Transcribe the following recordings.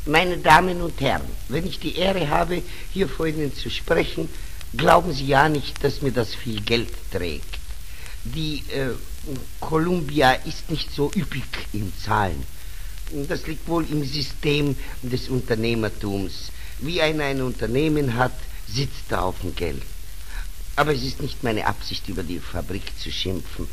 Meine Damen und Herren, wenn ich die Ehre habe, hier vor Ihnen zu sprechen, glauben Sie ja nicht, dass mir das viel Geld trägt. Die Columbia ist nicht so üppig in Zahlen. Das liegt wohl im System des Unternehmertums. Wie einer ein Unternehmen hat, sitzt er auf dem Geld. Aber es ist nicht meine Absicht, über die Fabrik zu schimpfen.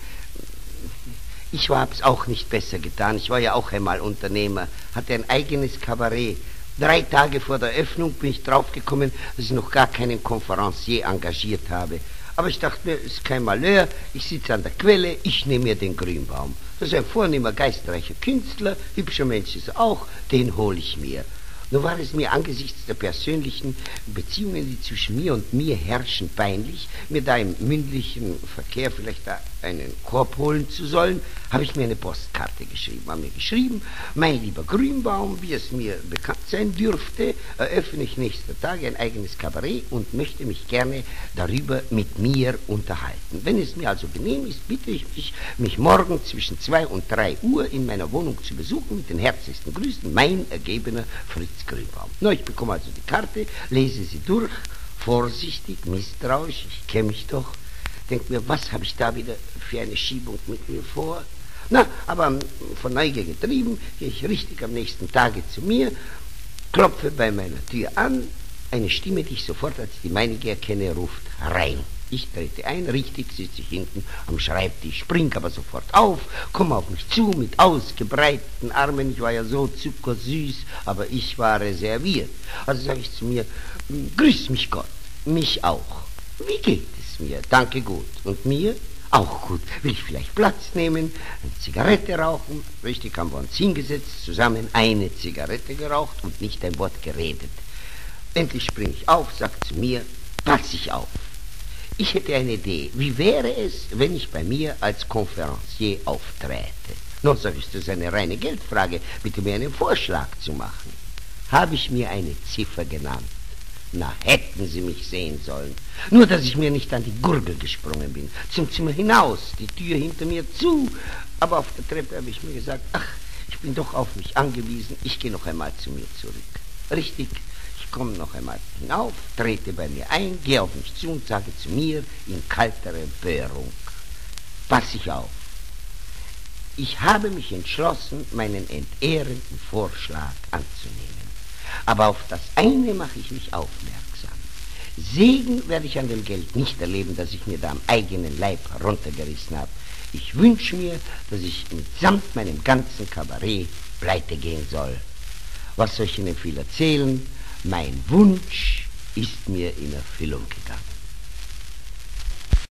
Ich hab's auch nicht besser getan. Ich war ja auch einmal Unternehmer, hatte ein eigenes Kabarett. 3 Tage vor der Öffnung bin ich draufgekommen, dass ich noch gar keinen Konferencier engagiert habe. Aber ich dachte mir, es ist kein Malheur, ich sitze an der Quelle, ich nehme mir den Grünbaum. Das ist ein vornehmer, geistreicher Künstler, hübscher Mensch ist er auch, den hole ich mir. Nur war es mir angesichts der persönlichen Beziehungen, die zwischen mir und mir herrschen, peinlich, mir da im mündlichen Verkehr vielleicht einen Korb holen zu sollen, habe ich mir eine Postkarte geschrieben. Habe mir geschrieben, mein lieber Grünbaum, wie es mir bekannt sein dürfte, eröffne ich nächster Tage ein eigenes Kabarett und möchte mich gerne darüber mit mir unterhalten. Wenn es mir also genehm ist, bitte ich mich morgen zwischen 2 und 3 Uhr in meiner Wohnung zu besuchen. Mit den herzlichsten Grüßen, mein ergebener Fritz Grünbaum. Na, ich bekomme also die Karte, lese sie durch, vorsichtig, misstrauisch, ich kenne mich doch, denke mir, was habe ich da wieder für eine Schiebung mit mir vor? Na, aber von Neugier getrieben, gehe ich richtig am nächsten Tage zu mir, klopfe bei meiner Tür an, eine Stimme, die ich sofort als die meinige erkenne, ruft rein. Ich trete ein, richtig sitze ich hinten am Schreibtisch, spring aber sofort auf, komme auf mich zu mit ausgebreiteten Armen. Ich war ja so zuckersüß, aber ich war reserviert. Also sage ich zu mir, grüß mich Gott, mich auch. Wie geht es mir? Danke gut. Und mir? Auch gut. Will ich vielleicht Platz nehmen, eine Zigarette rauchen? Richtig, haben wir uns hingesetzt, zusammen eine Zigarette geraucht und nicht ein Wort geredet. Endlich spring ich auf, sag zu mir, pass ich auf. Ich hätte eine Idee. Wie wäre es, wenn ich bei mir als Konferencier aufträte? Nun, sag ich, das ist eine reine Geldfrage. Bitte mir einen Vorschlag zu machen. Habe ich mir eine Ziffer genannt? Na, hätten Sie mich sehen sollen. Nur, dass ich mir nicht an die Gurgel gesprungen bin. Zum Zimmer hinaus, die Tür hinter mir zu. Aber auf der Treppe habe ich mir gesagt, ach, ich bin doch auf mich angewiesen. Ich gehe noch einmal zu mir zurück. Richtig. Ich komme noch einmal hinauf, trete bei mir ein, gehe auf mich zu und sage zu mir in kalter Empörung, pass ich auf. Ich habe mich entschlossen, meinen entehrenden Vorschlag anzunehmen. Aber auf das eine mache ich mich aufmerksam. Segen werde ich an dem Geld nicht erleben, das ich mir da am eigenen Leib runtergerissen habe. Ich wünsche mir, dass ich mitsamt meinem ganzen Kabarett pleite gehen soll. Was soll ich Ihnen viel erzählen? Mein Wunsch ist mir in Erfüllung gegangen.